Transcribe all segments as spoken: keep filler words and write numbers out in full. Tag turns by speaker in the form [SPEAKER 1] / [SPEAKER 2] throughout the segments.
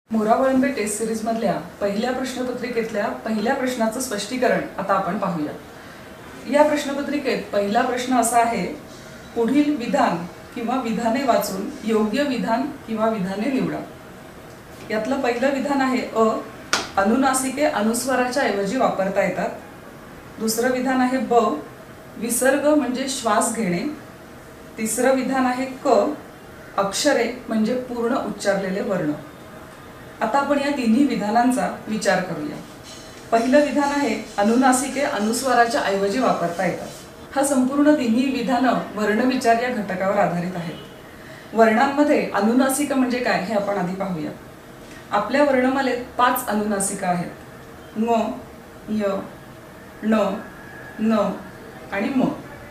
[SPEAKER 1] मोरा वळंबे taste series मधल्या पहिल्या प्रश्नपत्रिकेतल्या पहिल्या प्रश्नाचं स्पष्टीकरण आता आपण पाहूया। या प्रश्नपत्रिकेत पहिला प्रश्न असा आहे, पुढील विधान किंवा विधाने वाचून योग्य विधान किंवा विधाने निवडा। यातलं पहिलं विधान आहे अ, अनुनासिके अनुस्वाराच्या ऐवजी वापरता येतात। दुसरं विधान आहे ब, विसर्ग म्हणजे श्वास घेणे। तिसरं विधान आहे क, अक्षरे म्हणजे पूर्ण उच्चारलेले वर्ण। आता आपण या तिन्ही विधानांचा विचार करूया। पहिलं विधान आहे अनुनासिके अनुस्वाराच्या ऐवजी वापरता येतात। हा संपूर्ण तिन्ही विधानं वर्णविचार या घटकावर आधारित आहेत। वर्णांमध्ये अनुनासिका म्हणजे काय हे आपण आधी पाहूया। आपल्या वर्णमालेत पाच अनुनासिका आहेत, ङ, य, ण, न आणि म।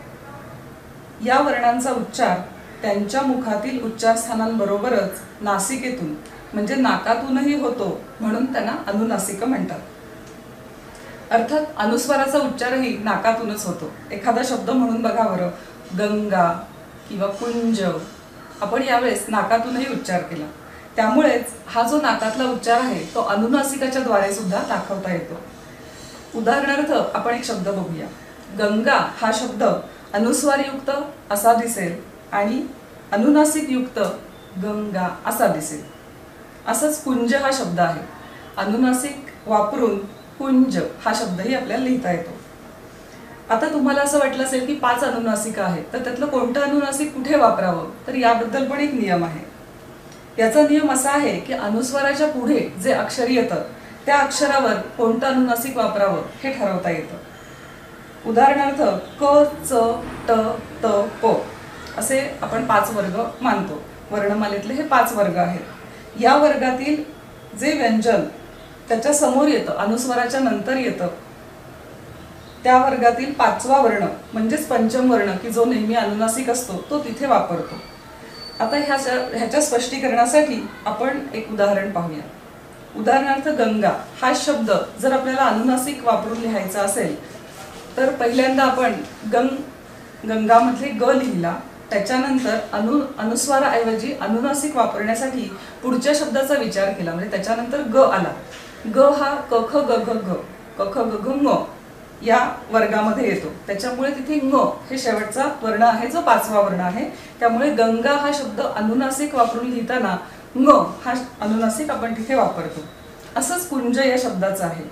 [SPEAKER 1] या वर्णांचा उच्चार त्यांच्या मुखातील उच्चारस्थानांबरोबरच नासिकेतून म्हणजे नाकातूनही होतो, म्हणून त्यांना अनुनासिका म्हणतात। अर्थात अनुस्वाराचा उच्चारही नाकातूनच होतो। एखादा शब्द म्हणून बघा बरं, गंगा किंवा कुंज, आपण यावेळेस नाकातूनही उच्चार केला, त्यामुळेच हा जो नाकातला उच्चार आहे तो अनुनासिकाच्या द्वारे सुद्धा दाखवता येतो। उदाहरणार्थ आपण एक शब्द बघूया, गंगा हा शब्द अनुस्वारयुक्त असा दिसेल आणि अनुनासिक युक्त गंगा असा दिसेल। असंच कुंज हा शब्द आहे, अनुनासिक वापरून कुंज हा शब्दही आपल्याला लिहिता येतो। आता तुम्हाला असं वाटलं असेल की पाच अनुनासिका आहेत, तर त्यातलं कोणतं अनुनासिक कुठे वापरावं, तर याबद्दल पण एक नियम आहे। याचा नियम असा आहे की अनुस्वाराच्या पुढे जे अक्षर येतं त्या अक्षरावर कोणतं अनुनासिक वापरावं हे ठरवता येतं। उदाहरणार्थ क, च, ट, त, प असे आपण पाच वर्ग मानतो। वर्णमालेतले हे पाच वर्ग आहेत। या वर्गातील जे व्यंजन त्याच्या समोर येतं, अनुस्वाराच्या नंतर येतं, त्या वर्गातील पाचवा वर्ण म्हणजेच पंचम वर्ण की जो नेहमी अनुनासिक असतो तो तिथे वापरतो। आता ह्याच्या ह्याच्या स्पष्टीकरणासाठी आपण एक उदाहरण पाहूया। उदाहरणार्थ गंगा हा शब्द जर आपल्याला अनुनासिक वापरून लिहायचा असेल तर पहिल्यांदा आपण गंग गंगामध्ये ग लिहिला, त्याच्यानंतर अनु अनुस्वाराऐवजी अनुनासिक वापरण्यासाठी पुढच्या शब्दाचा विचार केला, म्हणजे त्याच्यानंतर ग आला। ग हा क ख ग घ घ, क ख ग घ ङ या वर्गामध्ये येतो, त्याच्यामुळे तिथे ङ हे शेवटचा वर्ण आहे जो पाचवा वर्ण आहे। त्यामुळे गंगा हा शब्द अनुनासिक वापरून लिहिताना ङ हा अनुनासिक आपण तिथे वापरतो। असंच कुंज या शब्दाचं आहे।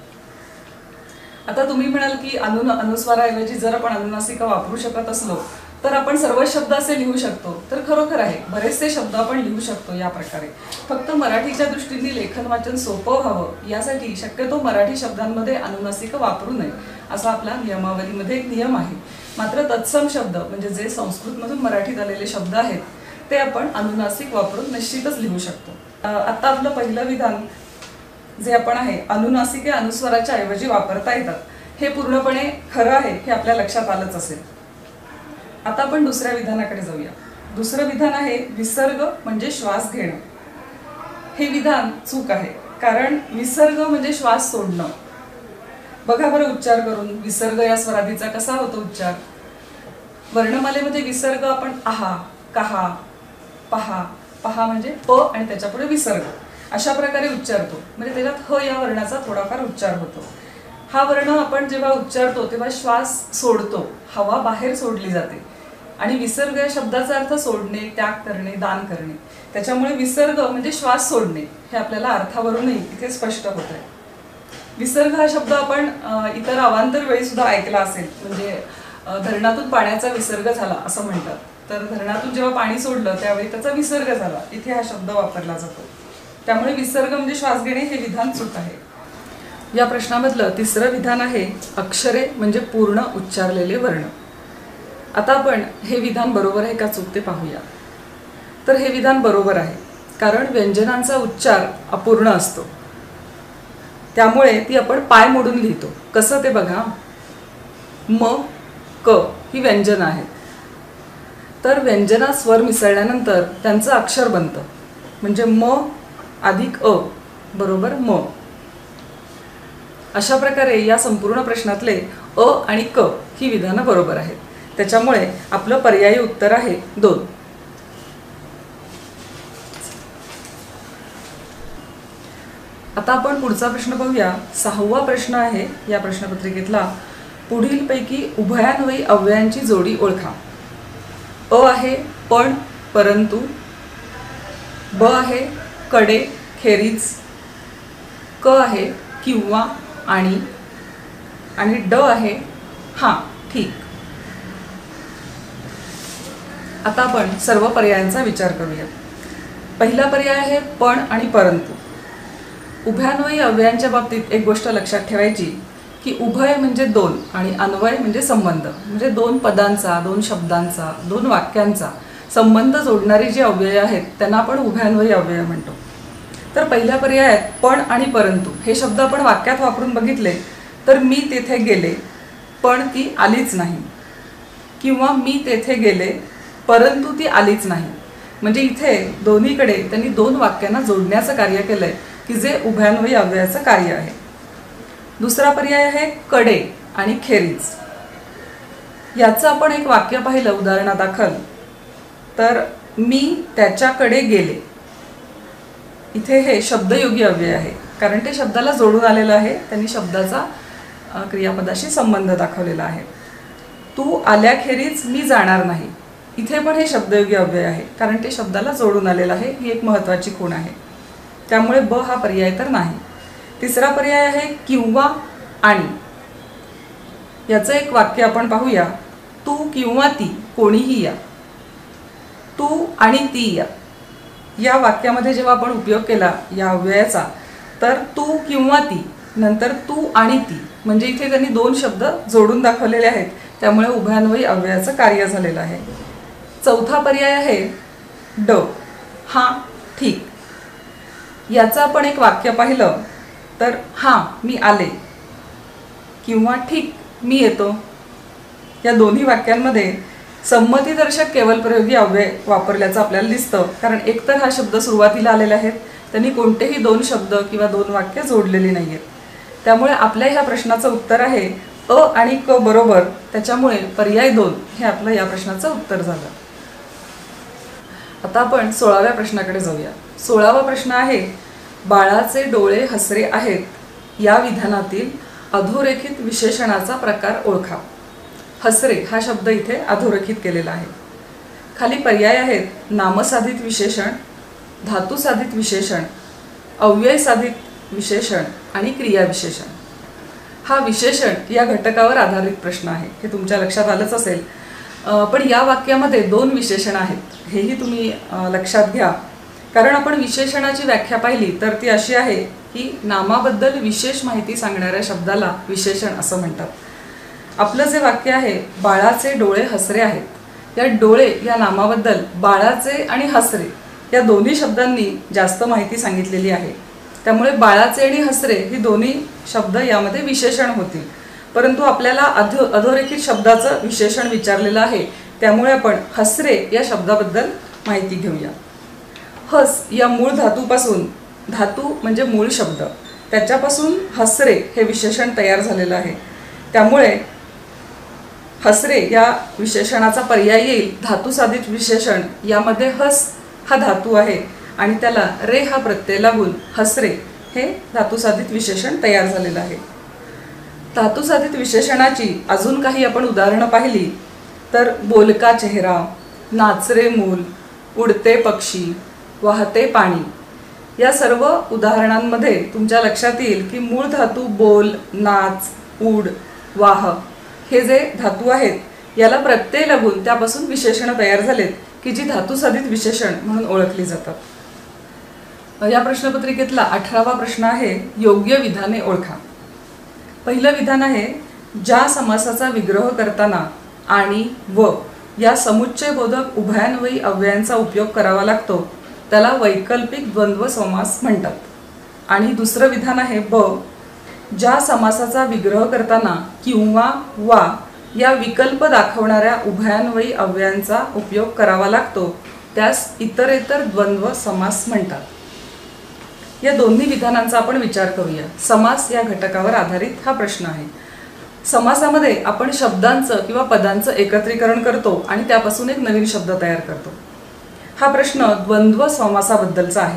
[SPEAKER 1] आता तुम्ही म्हणाल की अनु अनुस्वाराऐवजी जर आपण अनुनासिका वापरू शकत असलो तर आपण सर्व शब्द असे लिहू शकतो, तर खरोखर आहे, बरेचसे शब्द आपण लिहू शकतो या प्रकारे। फक्त मराठीच्या दृष्टीने लेखन वाचन सोपं व्हावं यासाठी शक्यतो मराठी शब्दांमध्ये अनुनासिका वापरू नये असा आपला नियमावलीमध्ये एक नियम आहे। मात्र तत्सम शब्द म्हणजे जे संस्कृतमधून मराठीत आलेले शब्द आहेत ते आपण अनुनासिक वापरून निश्चितच लिहू शकतो। आता आपलं पहिलं विधान जे आपण आहे अनुनासिके अनुस्वाराच्या ऐवजी वापरता येतात हे पूर्णपणे खरं आहे हे आपल्या लक्षात आलंच असेल। आता आपण दुसऱ्या विधानाकडे जाऊया। दुसरं विधान आहे विसर्ग म्हणजे श्वास घेणं। हे विधान चूक आहे, कारण विसर्ग म्हणजे श्वास सोडणं। बघा बरं उच्चार करून, विसर्ग या स्वरादीचा कसा होतो उच्चार। वर्णमालेमध्ये विसर्ग आपण आहा, कहा, पहा, पहा म्हणजे प आणि त्याच्यापुढे विसर्ग अशा प्रकारे उच्चारतो, म्हणजे त्याच्यात ह या वर्णाचा थोडाफार उच्चार होतो। हा वर्ण आपण जेव्हा उच्चारतो तेव्हा श्वास सोडतो, हवा बाहेर सोडली जाते। आणि विसर्ग या शब्दाचा अर्थ सोडणे, त्याग करणे, दान करणे, त्याच्यामुळे विसर्ग म्हणजे श्वास सोडणे हे आपल्याला अर्थावरूनही इथे स्पष्ट होत आहे। विसर्ग हा शब्द आपण इतर अवांतर वेळी सुद्धा ऐकला असेल, म्हणजे धरणातून पाण्याचा विसर्ग झाला असं म्हणतात, तर धरणातून जेव्हा पाणी सोडलं त्यावेळी त्याचा विसर्ग झाला, इथे हा शब्द वापरला जातो। त्यामुळे विसर्ग म्हणजे श्वास घेणे हे विधान चूक आहे। या प्रश्नामधलं तिसरं विधान आहे अक्षरे म्हणजे पूर्ण उच्चारलेले वर्ण। आता आपण हे विधान बरोबर आहे का चूक ते पाहूया। तर हे विधान बरोबर आहे, कारण व्यंजनांचा उच्चार अपूर्ण असतो, त्यामुळे ती आपण पाय मोडून लिहितो। कसं ते बघा, म, क ही व्यंजनं आहेत, तर व्यंजनात स्वर मिसळल्यानंतर त्यांचं अक्षर बनतं, म्हणजे म अधिक अ बरोबर म। अशा प्रकारे या संपूर्ण प्रश्नातले अ आणि क ही विधानं बरोबर आहेत, त्याच्यामुळे आपलं पर्यायी उत्तर आहे दोन। आता आपण पुढचा प्रश्न पाहूया। सहावा प्रश्न आहे या प्रश्नपत्रिकेतला। पुढीलपैकी उभयान्वयी अव्ययांची जोडी ओळखा। अ आहे पण, परंतु, ब आहे कडे, खेरीज, क आहे किंवा, आणि, आणि ड आहे हां ठीक। आता आपण सर्व पर्यायांचा विचार करूया। पहिला पर्याय आहे पण आणि परंतु। उभयान्वयी अव्ययांच्या बाबतीत एक गोष्ट लक्षात ठेवायची की उभय म्हणजे दोन आणि अन्वय म्हणजे संबंध, म्हणजे दोन पदांचा, दोन शब्दांचा, दोन वाक्यांचा संबंध जोडणारी जी अव्यय आहेत त्यांना आपण उभयान्वयी अव्यय म्हणतो। तर पहिल्या पर्यायात पण आणि परंतु हे शब्द आपण वाक्यात वापरून बघितले तर मी तेथे गेले पण ती आलीच नाही, किंवा मी तेथे गेले परंतु ती आलीच नाही, म्हणजे इथे दोन्हीकडे त्यांनी दोन वाक्यांना जोडण्याचं कार्य केलंय की जे उभयान्वयी अव्ययाचं कार्य आहे। दुसरा पर्याय आहे कडे आणि खेरीज। याचं आपण एक वाक्य पाहिलं उदाहरणादाखल तर मी त्याच्याकडे गेले। इथे हे शब्दयोगी अव्यय आहे कारण ते शब्दाला जोडून आलेलं आहे, त्यांनी शब्दाचा क्रियापदाशी संबंध दाखवलेला आहे। तू आल्याखेरीज मी जाणार नाही। इथे पण हे शब्दयोगी अव्यय आहे कारण ते शब्दाला जोडून आलेलं आहे, ही एक महत्त्वाची खूण आहे, त्यामुळे ब हा पर्याय तर नाही। तिसरा पर्याय आहे किंवा आणि। याचं एक वाक्य आपण पाहूया। तू किंवा ती कोणीही या। तू आणि ती या या वाक्यामध्ये जेव्हा आपण उपयोग केला या अव्ययाचा तर तू किंवा ती नंतर तू आणि ती, म्हणजे इथे त्यांनी दोन शब्द जोडून दाखवलेले आहेत, त्यामुळे उभयान्वयी अव्ययाचं कार्य झालेलं आहे। चौथा पर्याय आहे ड, हां ठीक। याचं आपण एक वाक्य पाहिलं तर हां मी आले किंवा ठीक मी येतो। या दोन्ही वाक्यांमध्ये संमतीदर्शक केवलप्रयोगी अव्यय वापरल्याचं आपल्याला दिसतं, कारण एकतर हा शब्द सुरुवातीला आलेला आहे, त्यांनी कोणतेही दोन शब्द किंवा दोन वाक्य जोडलेली नाही आहेत, त्यामुळे आपल्या ह्या प्रश्नाचं उत्तर आहे अ आणि क बरोबर, त्याच्यामुळे पर्याय दोन हे आपलं या प्रश्नाचं उत्तर झालं। आता आपण सोळाव्या प्रश्नाकडे जाऊया। सोळावा प्रश्न आहे बाळाचे डोळे हसरे आहेत या विधानातील अधोरेखित विशेषणाचा प्रकार ओळखा। हसरे हा शब्द इथे अधोरेखित केलेला आहे। खाली पर्याय आहेत नामसाधित विशेषण, धातुसाधित विशेषण, अव्ययसाधित विशेषण आणि क्रियाविशेषण। हा विशेषण या घटकावर आधारित प्रश्न आहे, हे तुमच्या लक्षात आलंच असेल, पण या वाक्यामध्ये दोन विशेषण आहेत, हेही तुम्ही लक्षात घ्या, कारण आपण विशेषणाची व्याख्या पाहिली तर ती अशी आहे की नामाबद्दल विशेष माहिती सांगणाऱ्या शब्दाला विशेषण असं म्हणतात। आपलं जे वाक्य आहे बाळाचे डोळे हसरे आहेत, या डोळे या नामाबद्दल बाळाचे आणि हसरे या दोन्ही शब्दांनी जास्त माहिती सांगितलेली आहे, त्यामुळे बाळाचे आणि हसरे ही दोन्ही शब्द यामध्ये विशेषण होतील, परंतु आपल्याला अधो अधोरेखित शब्दाचं विशेषण विचारलेलं आहे, त्यामुळे आपण हसरे या शब्दाबद्दल माहिती घेऊया। हस या मूळ धातूपासून, धातू म्हणजे मूळ शब्द, त्याच्यापासून हसरे हे विशेषण तयार झालेलं आहे, त्यामुळे हसरे या विशेषणाचा पर्याय येईल धातुसाधित विशेषण। यामध्ये हस हा धातू आहे आणि त्याला रे हा प्रत्यय लागून हसरे हे धातुसाधित विशेषण तयार झालेलं आहे। धातुसाधित विशेषणाची अजून काही आपण उदाहरणं पाहिली तर बोलका चेहरा, नाचरे मूल, उडते पक्षी, वाहते पाणी, या सर्व उदाहरणांमध्ये तुमच्या लक्षात येईल की मूळ धातू बोल, नाच, उड, वाह हे जे धातू आहेत याला प्रत्यय लागून त्यापासून विशेषणं तयार झालेत की जी धातुसाधित विशेषण म्हणून ओळखली जातात। या प्रश्नपत्रिकेतला अठरावा प्रश्न आहे योग्य विधाने ओळखा। पहिलं विधान आहे ज्या समासाचा विग्रह करताना आणि व या समुच्चयबोधक उभयान्वयी अव्ययांचा उपयोग करावा लागतो त्याला वैकल्पिक द्वंद्व समास म्हणतात। आणि दुसरं विधान आहे ब ज्या समासाचा विग्रह करताना किंवा वा या विकल्प दाखवणाऱ्या उभयान्वयी अव्ययांचा उपयोग करावा लागतो त्यास इतरेतर द्वंद्व समास म्हणतात। या दोन्ही विधानांचा आपण विचार करूया। समास या घटकावर आधारित हा प्रश्न आहे। समासामध्ये आपण शब्दांचं किंवा पदांचं एकत्रीकरण करतो आणि त्यापासून एक नवीन शब्द तयार करतो। हा प्रश्न द्वंद्व समासाबद्दलचा आहे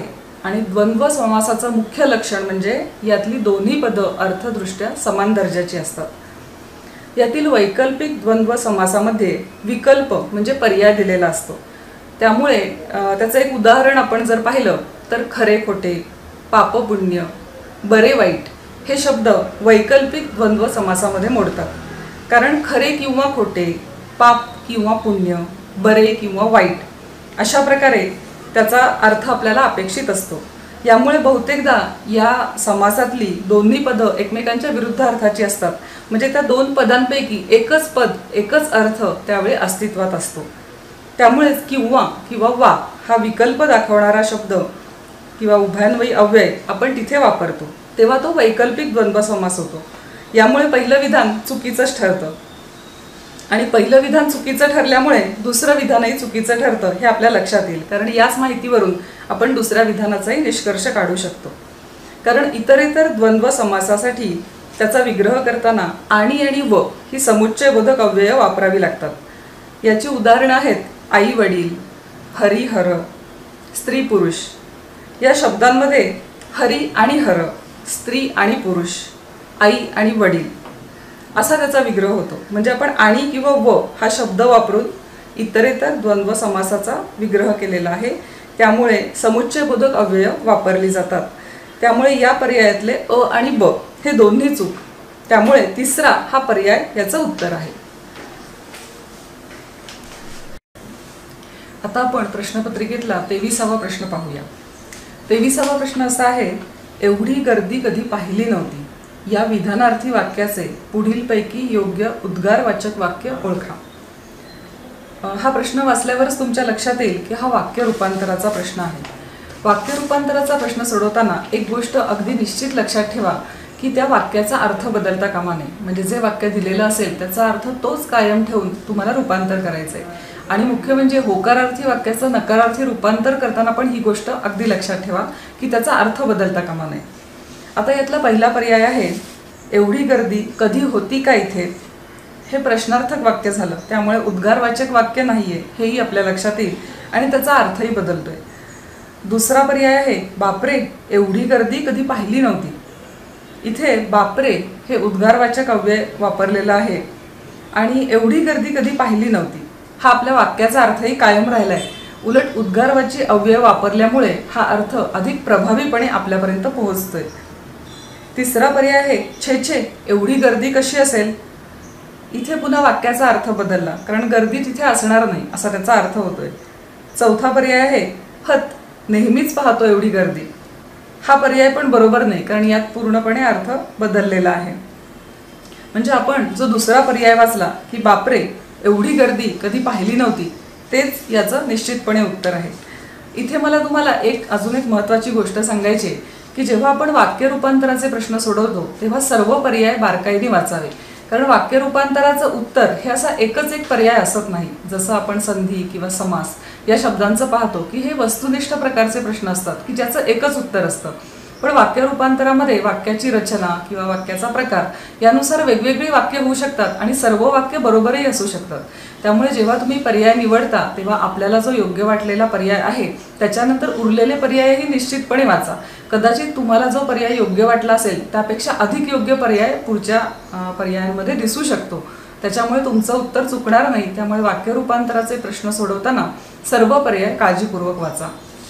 [SPEAKER 1] आणि द्वंद्व समासाचं मुख्य लक्षण म्हणजे यातली दोन्ही पदं अर्थदृष्ट्या समान दर्जाची असतात। यातील वैकल्पिक द्वंद्व समासामध्ये विकल्प म्हणजे पर्याय दिलेला असतो, त्यामुळे त्याचं एक उदाहरण आपण जर पाहिलं तर खरे खोटे, पाप पुण्य, बरे वाईट हे शब्द वैकल्पिक द्वंद्व समासामध्ये मोडतात, कारण खरे किंवा खोटे, पाप किंवा पुण्य, बरे किंवा वाईट अशा प्रकारे त्याचा अर्थ आपल्याला अपेक्षित असतो। यामुळे बहुतेकदा या समासातली दोन्ही पदं एकमेकांच्या विरुद्ध अर्थाची असतात, म्हणजे त्या दोन पदांपैकी एकच पद एकच अर्थ त्यावेळी अस्तित्वात असतो। त्यामुळेच किंवा किंवा वा हा विकल्प दाखवणारा शब्द किंवा उभयान्वयी अव्यय आपण तिथे वापरतो, तेव्हा तो वैकल्पिक द्वंद्व समास होतो। यामुळे पहिलं विधान चुकीचंच ठरतं आणि पहिलं विधान चुकीचं ठरल्यामुळे दुसरं विधानही चुकीचं ठरतं हे आपल्या लक्षात येईल, कारण याच माहितीवरून आपण दुसऱ्या विधानाचाही निष्कर्ष काढू शकतो। कारण इतरेतर द्वंद्व समासासाठी त्याचा विग्रह करताना आणि आणि व ही समुच्चयबोधक अव्यय वापरावी लागतात। याची उदाहरणं आहेत आई वडील, हरी हर, स्त्री पुरुष। या शब्दांमध्ये हरी आणि हर, स्त्री आणि पुरुष, आई आणि वडील असा त्याचा विग्रह होतो। म्हणजे आपण आणि किंवा व हा शब्द वापरून इतरेतर द्वंद्व समासाचा विग्रह केलेला आहे, त्यामुळे समुच्चयबोधक अव्यय वापरली जातात। त्यामुळे या पर्यायातले अ आणि ब हे दोन्ही चूक, त्यामुळे तिसरा हा पर्याय याचं उत्तर आहे। आता आपण प्रश्नपत्रिकेतला तेविसावा प्रश्न पाहूया। तेविसावा प्रश्न असा आहे, एवढी गर्दी कधी पाहिली नव्हती या विधानार्थी वाक्याचे पुढीलपैकी योग्य उद्गारवाचक वाक्य ओळखा। हा प्रश्न वाचल्यावरच तुमच्या लक्षात येईल की हा वाक्य रूपांतराचा प्रश्न आहे। वाक्य रूपांतराचा प्रश्न सोडवताना एक गोष्ट अगदी निश्चित लक्षात ठेवा की त्या वाक्याचा अर्थ बदलता कामा नये। म्हणजे जे वाक्य दिलेलं असेल त्याचा अर्थ तोच कायम ठेवून तुम्हाला रूपांतर करायचं आहे। आणि मुख्य म्हणजे होकारार्थी वाक्याचं नकारार्थी रूपांतर करताना पण ही गोष्ट अगदी लक्षात ठेवा की त्याचा अर्थ बदलता कामा नये। आता यातला पहिला पर्याय आहे, एवढी गर्दी कधी होती का इथे, हे प्रश्नार्थक वाक्य झालं, त्यामुळे उद्गारवाचक वाक्य नाहीये हेही आपल्या लक्षात येईल आणि त्याचा अर्थही बदलतोय। दुसरा पर्याय आहे, बापरे एवढी गर्दी कधी पाहिली नव्हती। इथे बापरे हे उद्गारवाचक अव्यय वापरलेलं आहे आणि एवढी गर्दी कधी पाहिली नव्हती हा आपल्या वाक्याचा अर्थही कायम राहिलाय। उलट उद्गारवाची अव्यय वापरल्यामुळे हा अर्थ अधिक प्रभावीपणे आपल्यापर्यंत पोहोचतोय। तिसरा पर्याय आहे, छे छे एवढी गर्दी कशी असेल। इथे पुन्हा वाक्याचा अर्थ बदलला, कारण गर्दी तिथे असणार नाही असा त्याचा अर्थ होतोय। चौथा पर्याय आहे, हत नेहमीच पाहतो एवढी गर्दी। हा पर्याय पण बरोबर नाही, कारण यात पूर्णपणे अर्थ बदललेला आहे। म्हणजे आपण जो दुसरा पर्याय वाचला की बापरे एवढी गर्दी कधी पाहिली नव्हती, तेच याचं निश्चितपणे उत्तर आहे। इथे मला तुम्हाला एक अजून एक महत्त्वाची गोष्ट सांगायची की जेव्हा आपण वाक्य रूपांतराचे प्रश्न सोडवतो तेव्हा सर्व पर्याय बारकाईने वाचावे, कारण वाक्य रूपांतराचं उत्तर हे असा एकच एक पर्याय असत नाही। जसं आपण संधी किंवा समास या शब्दांचं पाहतो की हे वस्तुनिष्ठ प्रकारचे प्रश्न असतात की ज्याचं एकच उत्तर असतं, पण वाक्य रूपांतरामध्ये वाक्याची रचना किंवा वाक्याचा प्रकार यानुसार वेगवेगळी वाक्य होऊ शकतात आणि सर्व वाक्य बरोबरही असू शकतात। त्यामुळे जेव्हा तुम्ही पर्याय निवडता तेव्हा आपल्याला जो योग्य वाटलेला पर्याय आहे त्याच्यानंतर उरलेले पर्यायही निश्चितपणे वाचा। कदाचित तुम्हाला जो पर्याय योग्य वाटला असेल त्यापेक्षा अधिक योग्य पर्याय पुढच्या पर्यायांमध्ये दिसू शकतो, त्याच्यामुळे तुमचं उत्तर चुकणार नाही। त्यामुळे वाक्य रूपांतराचे प्रश्न सोडवताना सर्व पर्याय काळजीपूर्वक वाचा।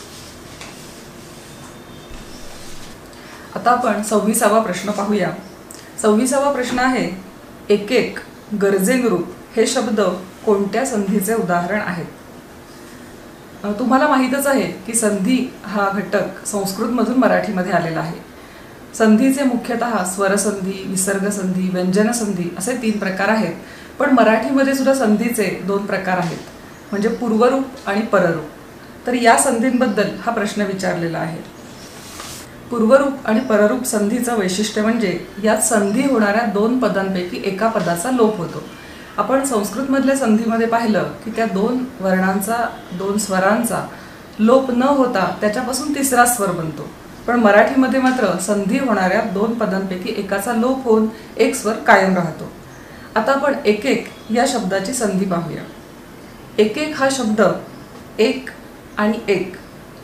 [SPEAKER 1] आता आपण सव्वीसावा प्रश्न पाहूया। सव्वीसावा प्रश्न आहे, एक एक गरजेनुरूप हे शब्द कोणत्या संधीचे उदाहरण आहेत। तुम्हाला माहीतच आहे की संधी हा घटक संस्कृतमधून मराठीमध्ये आलेला आहे। संधीचे मुख्यतः स्वरसंधी, विसर्ग संधी, व्यंजन संधी असे तीन प्रकार आहेत, पण मराठीमध्ये सुद्धा संधीचे दोन प्रकार आहेत, म्हणजे पूर्वरूप आणि पररूप। तर या संधींबद्दल हा प्रश्न विचारलेला आहे। पूर्वरूप आणि पररूप संधीचं वैशिष्ट्य म्हणजे यात संधी होणाऱ्या दोन पदांपैकी एका पदाचा लोप होतो। आपण संस्कृतमधल्या संधीमध्ये पाहिलं की त्या दोन वर्णांचा, दोन स्वरांचा लोप न होता त्याच्यापासून तिसरा स्वर बनतो, पण मराठीमध्ये मात्र संधी होणाऱ्या दोन पदांपैकी एकाचा लोप होऊन एक स्वर कायम राहतो। आता आपण एक एक या शब्दाची संधी पाहूया। एक एक हा शब्द एक आणि एक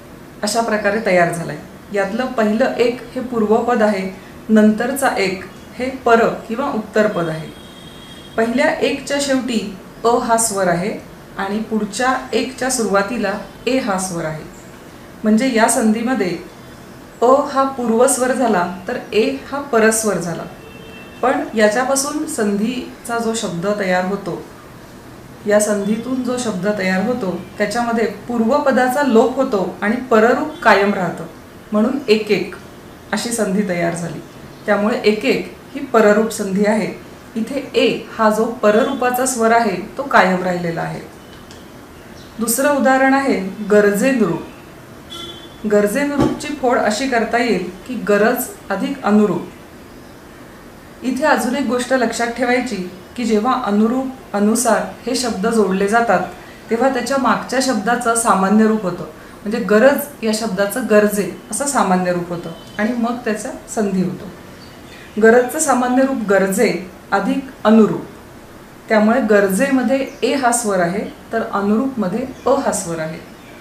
[SPEAKER 1] अशा प्रकारे तयार झालाय। यातलं पहिलं एक हे पूर्वपद आहे, नंतरचा एक हे पर किंवा उत्तरपद आहे। पहिल्या एकच्या शेवटी अ हा स्वर आहे आणि पुढच्या एकच्या सुरुवातीला ए हा स्वर आहे। म्हणजे या संधीमध्ये अ हा पूर्वस्वर झाला तर ए हा परस्वर झाला। पण याच्यापासून संधीचा जो शब्द तयार होतो, या संधीतून जो शब्द तयार होतो त्याच्यामध्ये पूर्वपदाचा लोप होतो आणि पररूप कायम राहतं, म्हणून एक एक अशी संधी तयार झाली। त्यामुळे एक एक ही पररूप संधी आहे। इथे ए हा जो पररूपाचा स्वर आहे तो कायम राहिलेला आहे। दुसरं उदाहरण आहे गरजेनुरूप। गरजेनुरूपची फोड अशी करता येईल की गरज अधिक अनुरूप। इथे अजून एक गोष्ट लक्षात ठेवायची की जेव्हा अनुरूप, अनुसार हे शब्द जोडले जातात तेव्हा त्याच्या मागच्या शब्दाचं सामान्य रूप होतं। म्हणजे गरज या शब्दाचं गरजे असं सामान्य रूप होतं आणि मग त्याचा संधी होतो। गरजचं सामान्य रूप गरजे अधिक अनुरूप। त्यामुळे गरजेमध्ये ए हा स्वर आहे तर अनुरूपमध्ये अ हा स्वर आहे।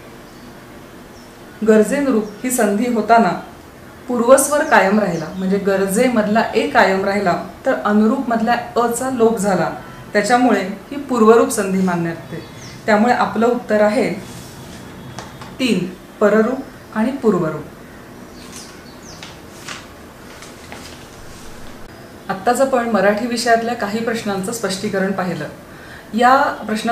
[SPEAKER 1] गरजेनुरूप ही संधी होताना पूर्वस्वर कायम राहिला, म्हणजे गरजेमधला ए कायम राहिला तर अनुरूपमधला अ चा लोप झाला। त्याच्यामुळे ही पूर्वरूप संधी मानण्यात येते। त्यामुळे आपलं उत्तर आहे तीन, पररूप आणि पूर्वरूप। आत्ताच आपण मराठी विषयातल्या काही प्रश्नांचं स्पष्टीकरण पाहिलं। या प्रश्न